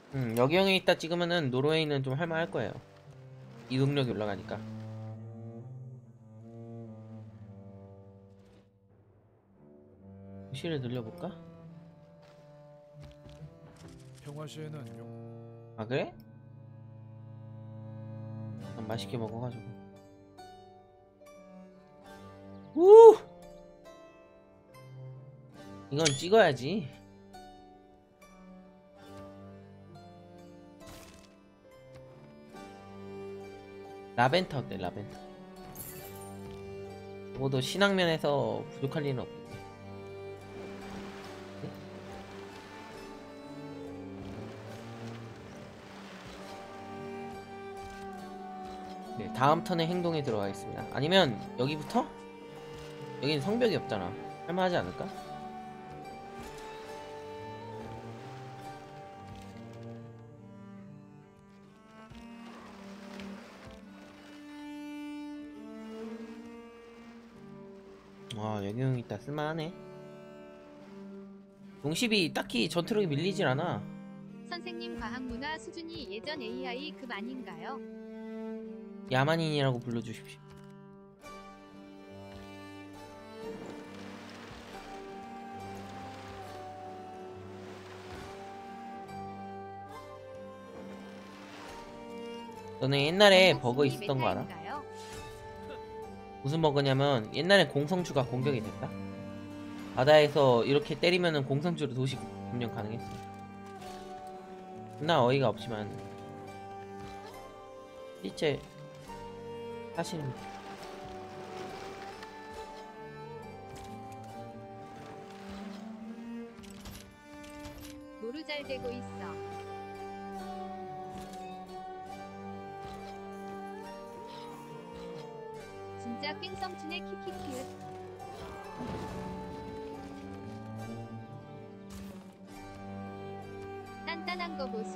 여기형에 있다 찍으면은 노르웨이는 좀 할만할 거예요. 이동력이 올라가니까. 도시를 늘려볼까? 평화시에는 용 아 그래? 난 맛있게 먹어가지고. 우! 이건 찍어야지. 라벤터 어때? 라벤터. 적어도 신앙면에서 부족할 일은 없겠네. 네, 다음 턴에 행동에 들어가겠습니다. 아니면 여기부터? 여기는 성벽이 없잖아. 할만하지 않을까? 와, 여기형 있다. 쓸만하네. 용십이 딱히 전투력이 밀리질 않아. 선생님 과학문화 수준이 예전 AI급 아닌가요? 야만인이라고 불러주십시오. 너네 옛날에 버그 반갑습니다. 있었던 거 알아? 메타인가요? 무슨 버그냐면 옛날에 공성주가 공격이 됐다. 바다에서 이렇게 때리면은 공성주로 도시 점령 가능했어. 나 어이가 없지만 실제 사실입니다. 노루 잘 되고 있어. 진짜 깽성춘의 키키키읓. 단단한 거 보소.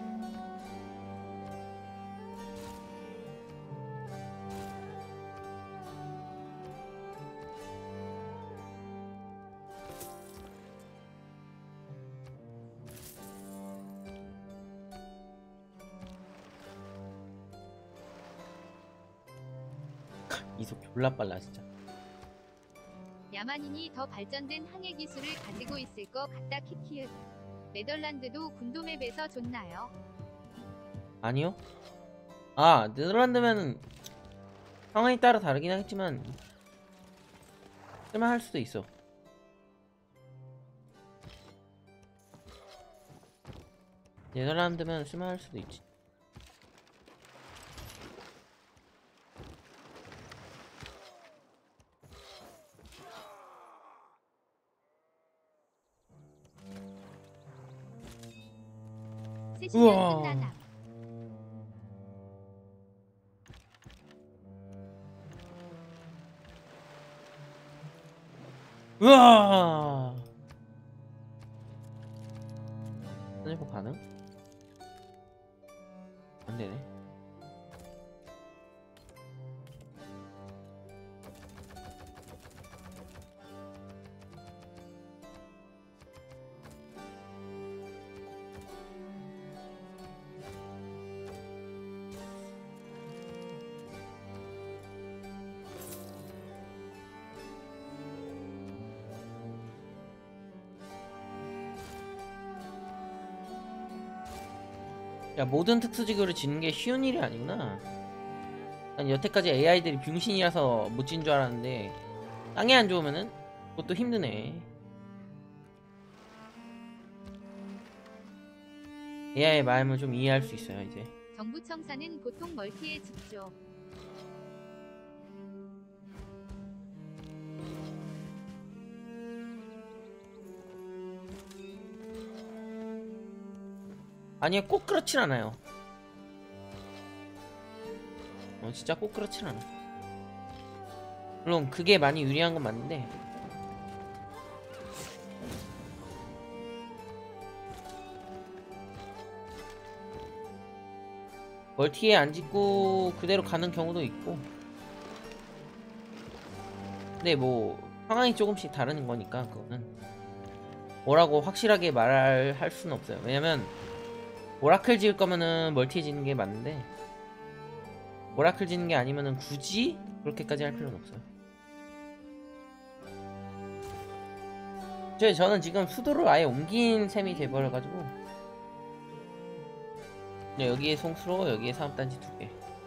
이속 졸라 빨라 진짜. 야만인이 더 발전된 항해 기술을 가지고 있을 것 같다 키키읓. 네덜란드도 군도맵에서 좋나요? 아니요? 아 네덜란드면은 상황에 따라 다르긴 하겠지만 쓸만할 수도 있어. 네덜란드면 쓸만할 수도 있지. 세시면 우와. 끝나나. 우와. 선제폭 가능? 안되네. 야, 모든 특수지구를 짓는 게 쉬운 일이 아니구나. 난 여태까지 AI들이 병신이라서 못 짓는 줄 알았는데 땅이 안 좋으면은 그것도 힘드네. AI의 마음을 좀 이해할 수 있어요 이제. 정부 청사는 보통 멀티에 집죠. 아니요, 꼭 그렇진 않아요. 진짜 꼭 그렇진 않아. 물론 그게 많이 유리한 건 맞는데 멀티에 안 짓고 그대로 가는 경우도 있고. 근데 뭐 상황이 조금씩 다른 거니까 그거는 뭐라고 확실하게 말할 수는 없어요. 왜냐면 오라클 지을 거면은 멀티 짓는 게 맞는데 오라클 짓는 게 아니면은 굳이 그렇게까지 할 필요는 없어요. 저는 지금 수도를 아예 옮긴 셈이 돼버려가지고 그냥 여기에 송수로 여기에 사업단지 2개.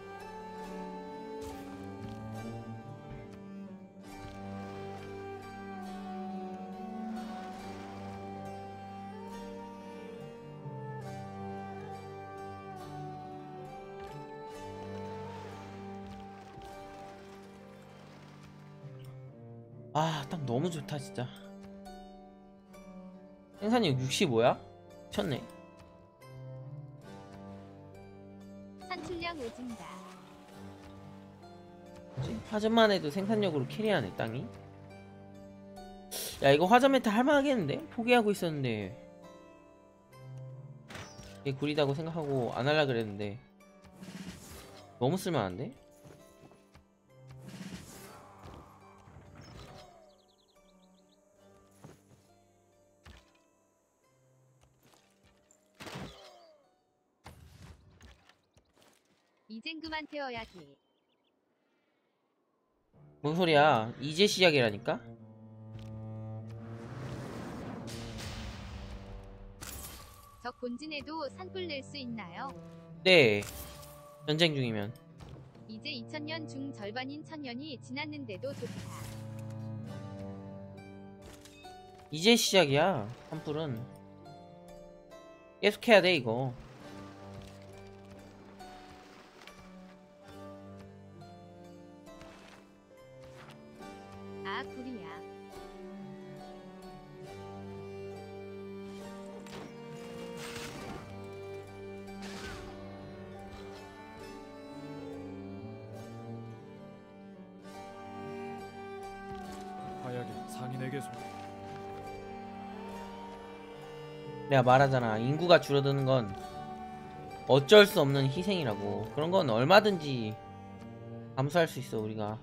아, 딱 너무 좋다 진짜. 생산력 65야? 미쳤네. 산출량 오진다. 뭐지? 화전만 해도 생산력으로 캐리하네 땅이. 야, 이거 화전 메타 할만하겠는데? 포기하고 있었는데 이게 구리다고 생각하고 안 할라 그랬는데 너무 쓸만한데? 이젠 그만 태워야지. 뭔 소리야? 이제 시작이라니까? 저 본진에도 산불 낼 수 있나요? 네. 전쟁 중이면. 이제 2000년 중 절반인 1000년이 지났는데도 좋다. 이제 시작이야. 산불은 계속해야 돼 이거. 아, 구리야. 화약이 상인에게 소. 내가 말하잖아. 인구가 줄어드는 건 어쩔 수 없는 희생이라고. 그런 건 얼마든지 감수할 수 있어 우리가.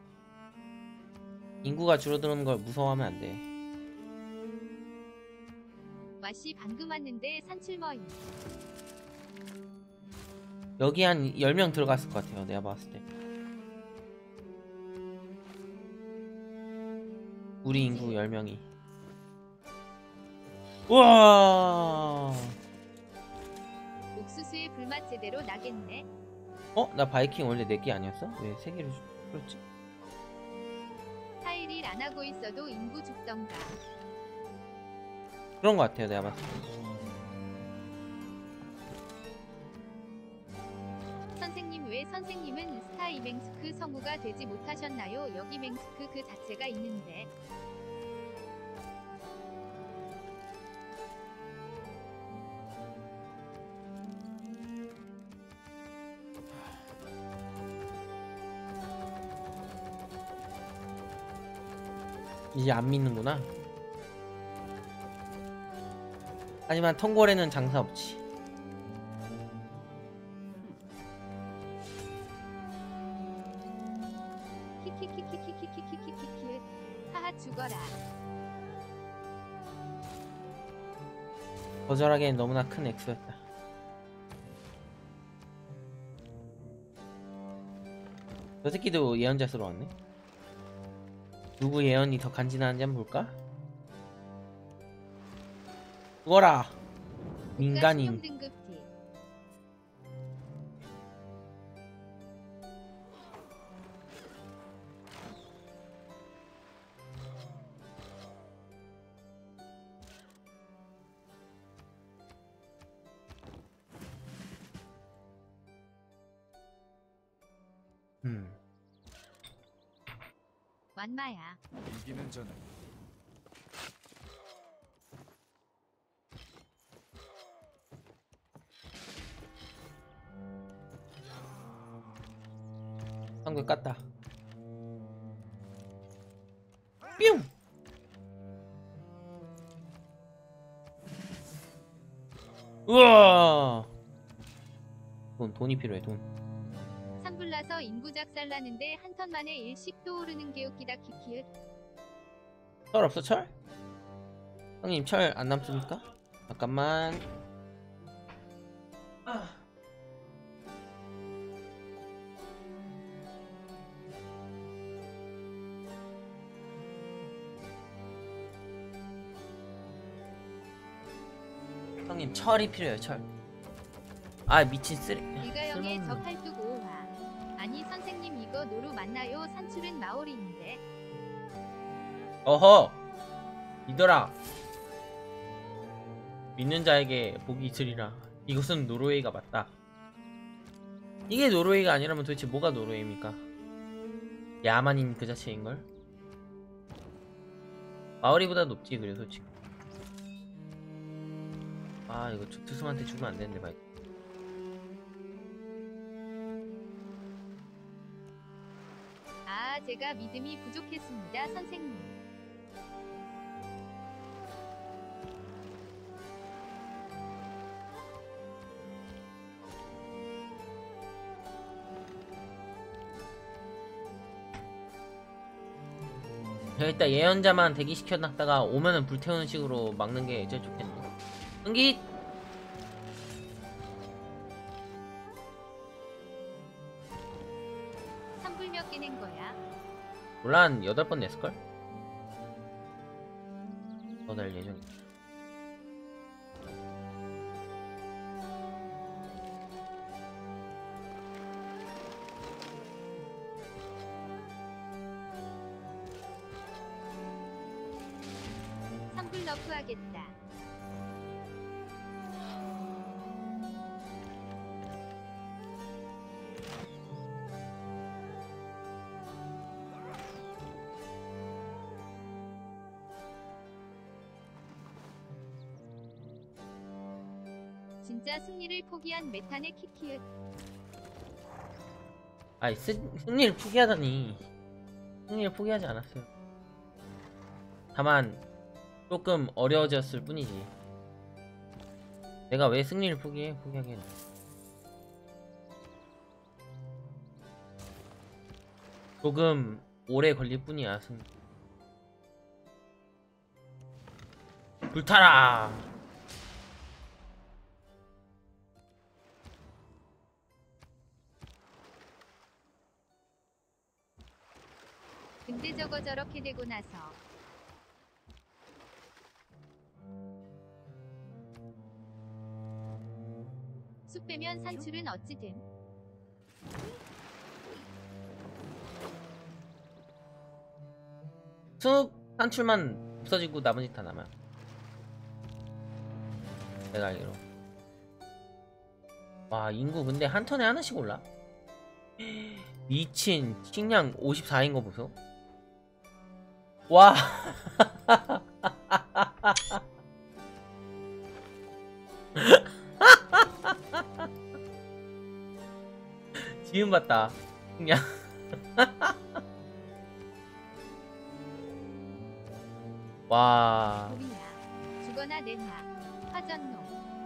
인구가 줄어드는 걸 무서워하면 안 돼. 와씨 방금 왔는데 산출머인. 여기 한 10명 들어갔을 것 같아요 내가 봤을 때. 우리 인구 10명이. 우와. 옥수수의 불맛 제대로 나겠네. 어? 나 바이킹 원래 4개 아니었어? 왜 3개를 풀었지? 타일 안 하고 있어도 인구 죽던가. 그런 것 같아요 내가 봤을 때. 선생님 왜 선생님은 스타 이맹스크 성우가 되지 못하셨나요? 여기 맹스크 그 자체가 있는데. 이제 안 믿는구나. 하지만 턴골에는 장사 없지. 키키키키키키키키키키. 하하 죽어라. 거절하기엔 너무나 큰 액수였다. 저 새끼도 예언자 쓰러 왔네. 누구 예언이 더 간지나는지 한번 볼까? 죽어라 민간인. 등급티. 완마야. 이기는 자는 한글 깠다. 뿅. 우와. 돈이 필요해 돈. 산불나서 인구 작살나는데 한 턴 만에 일씩 떠오르는 게 웃기다 키키읓. 철 없어 철? 형님 철 안 남습니까? 잠깐만. 형님 철이 필요해요 철. 아 미친 쓰레. 일가형의 저 쓸모없는. 팔뚝 5화. 아니 선생님 이거 노루 맞나요? 산출은 마오리인데. 어허 믿어라. 믿는 자에게 복이 있으리라. 이것은 노르웨이가 맞다. 이게 노르웨이가 아니라면 도대체 뭐가 노르웨이입니까? 야만인 그 자체인걸? 마오리보다 높지 그래 솔직히. 아 이거 투스한테 주면 안되는데 말. 아 제가 믿음이 부족했습니다 선생님. 일단 예언자만 대기시켜놨다가 오면은 불태우는 식으로 막는 게 제일 좋겠네. 응기! 산불 몇 개 낸 거야? 몰라 한 8번 냈을걸? 더 낼 예정이야. 산불 너프 하겠다. 진짜 승리를 포기한 메탄의 키키읓. 아이 승리를 포기하다니. 승리를 포기하지 않았어요. 다만 조금 어려워졌을 뿐이지. 내가 왜 승리를 포기해? 포기하기엔 조금 오래 걸릴 뿐이야. 승리. 불타라. 근데 저거 저렇게 되고 나서 숲 빼면 산출은 어찌됨. 숲 산출만 없어지고 나머지 다 남아. 내가 알기로. 와 인구 근데 한 턴에 하나씩 올라? 미친 식량 54인 거 보소. 와 지금 봤다 식량. 와 우리야 죽어나 내놔 화전놈.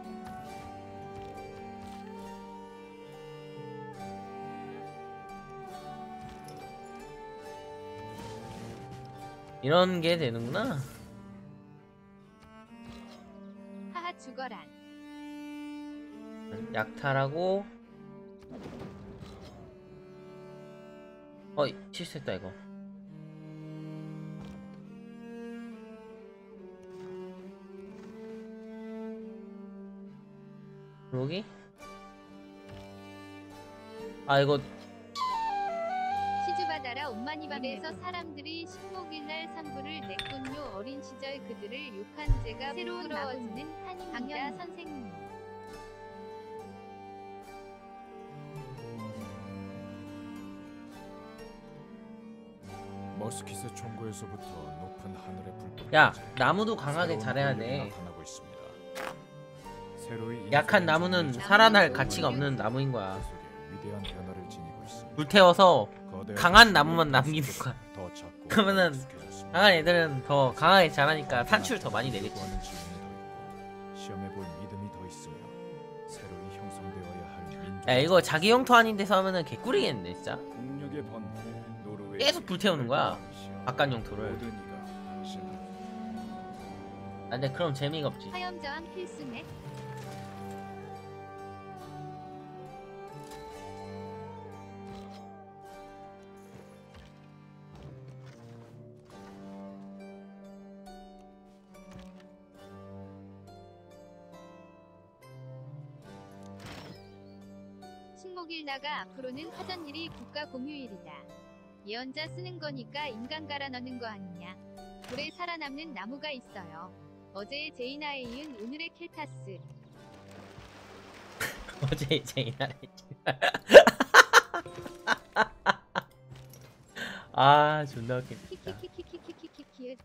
이런 게 되는구나. 하하 죽어란. 약탈하고. 실수했다 이거. 여기? 아 이거 시주바다라 옴마니밥에서 사람들이 식목일날 산불을 냈군요. 어린 시절 그들을 욕한 제가 새로운 마음은 한입니다 선생님. 머스킷의 총구에서부터 높은 하늘의 불꽃. 야 나무도 강하게 자라야 돼. 나타나고 있습니다. 새로이 약한 나무는 살아날 가치가 없는 나무인 거야. 속에 위대한 변화를 지니고 있습니다. 불태워서 거대한 강한 나무만 남기는 거야. 더 작고 그러면은 익숙해졌습니다. 강한 애들은 더 강하게 자라니까 산출 더 많이 내겠지. 하는 질문이 더 있고 시험해볼 믿음이 더 있으며 새로이 형성되어야 할 민족. 야 이거 자기 영토 아닌 데서 하면은 개꿀이겠는데 진짜. 국력의 번개 노르웨이 계속 불태우는 거야. 바깥 영토를. 모든 이가 당신을 아, 근데 그럼 재미가 없지. 화염저항 필수네. 식목일나가 앞으로는 사전일이 국가 공휴일이다. 예언자 쓰는 거니까 인간 갈아 넣는 거 아니냐. 불에 살아남는 나무가 있어요. 어제의 제이나에 이은 오늘의 켈타스. 어제 제이나래. 아 존나 웃겠다. 키키키키키키키키키.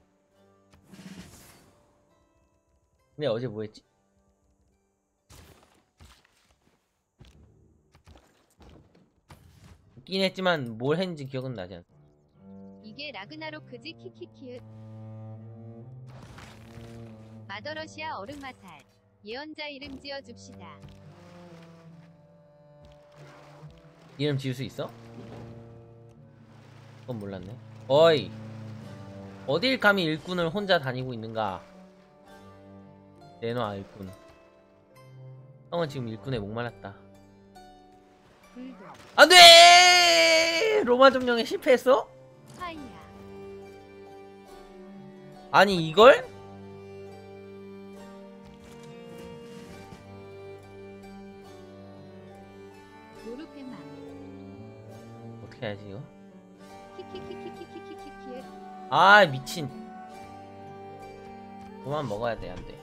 근데 어제 뭐 했지? 웃긴 했지만 뭘 했는지 기억은 나지 않아. 이게 라그나로크지 키키키읒. 마더러시아 얼음화살. 예언자 이름 지어줍시다. 이름 지을 수 있어? 그건 몰랐네. 어이, 어딜 감히 일꾼을 혼자 다니고 있는가? 내놔 일꾼. 형은 지금 일꾼에 목말랐다. 불도. 안돼! 로마 점령에 실패했어? 파이야. 아니 이걸? 노르페마. 어떻게 해야지 이거? 키키키키키키키키키. 아 미친. 그만 먹어야 돼. 안돼.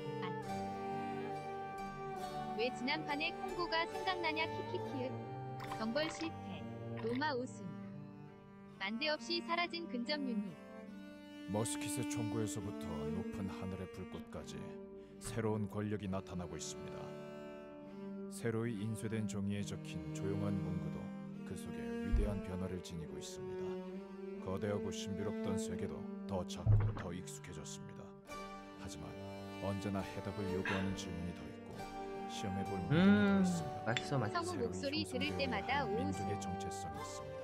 왜 지난판에 콩고가 생각나냐 키키키읒. 정벌 실패. 로마 우승. 난데없이 사라진 근접 유닛. 머스킷의 총구에서부터 높은 하늘의 불꽃까지 새로운 권력이 나타나고 있습니다. 새로이 인쇄된 종이에 적힌 조용한 문구도 그 속에 위대한 변화를 지니고 있습니다. 거대하고 신비롭던 세계도 더 작고 더 익숙해졌습니다. 하지만 언제나 해답을 요구하는 질문이 더 있고 시험해볼 문제가 더 있습니다. 맛있어 맛있어. 성우 목소리 들을 새로이 때마다 형성되어야 할 오우스. 민족의 정체성이 있습니다.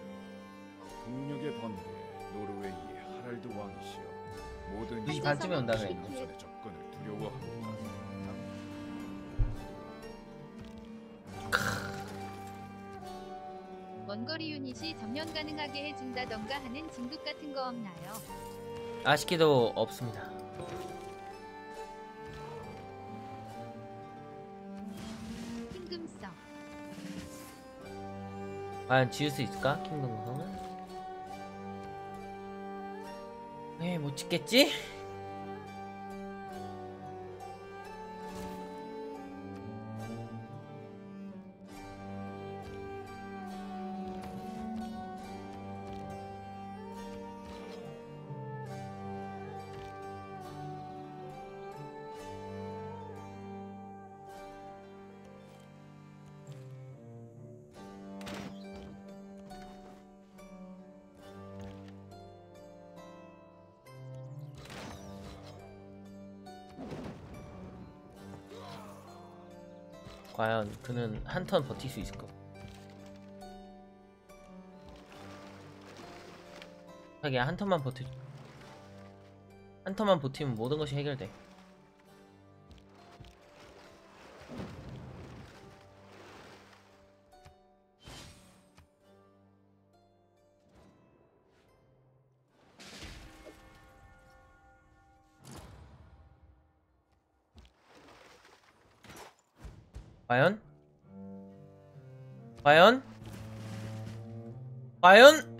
북녘의 번개 노르웨이의 하랄드 왕이시여 모든 2시 반쯤에 온다 그래. 남선의 접근을 두려워합니다. 원거리 유닛이 점령 가능하게 해준다던가 하는 진국 같은 거 없나요? 아쉽게도 없습니다. 킹금성. 과연 지을 수 있을까? 킹덤성을? 네, 못 짓겠지? 과연 그는 한 턴 버틸 수 있을까? 자기야 한 턴만 버티면 모든 것이 해결돼. 과연? 과연? 과연?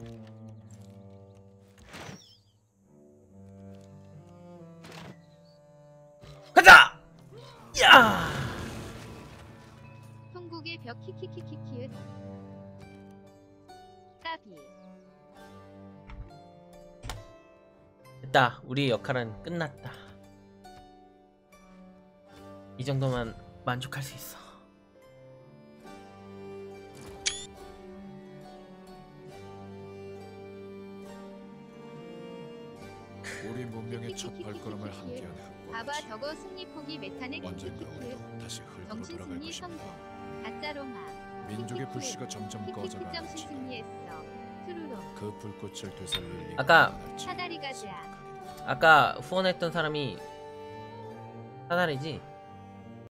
가자! 야! 통곡의 벽 키키키키키읒. 까비. 됐다. 우리의 역할은 끝났다. 이 정도만 만족할 수 있어. 우리 문명의 첫 발걸음을 함께한 봐봐 흑골 저거 승리 포기 메타네 언젠가 키키키키읒. 우리도 다시 흙으로 정신 돌아갈 승리 것입니다. 성공. 가짜 로마. 민족의 불씨가 점점 키키키 점심 꺼져가는지 승리했어. 트루로. 그 불꽃을 되살릴 리가 아까 많을지 사다리 가자. 생각하게 됩니다. 아까 후원했던 사람이 사다리지?